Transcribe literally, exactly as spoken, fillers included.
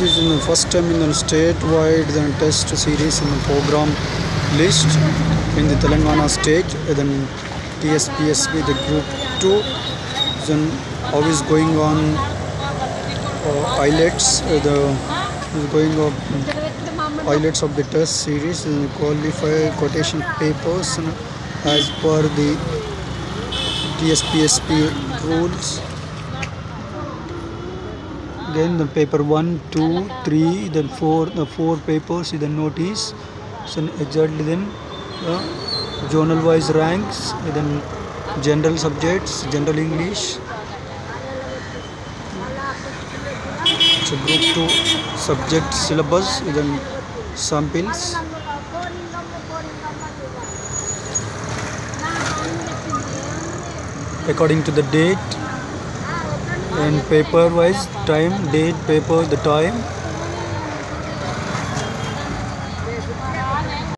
is in the first time in the state-wide then test series in the program list in the Telangana state. Then T S P S C the group two. Then how is going on uh, I E L T S uh, the is going on I E L T S of the test series and qualify quotation papers and as per the T S P S C rules. Again the paper one, two, three, then four, the four papers, then notice. So exactly then uh, journal wise ranks, then general subjects, general English. So group two subject syllabus, then samples. According to the date and paper wise time, date, paper, the time.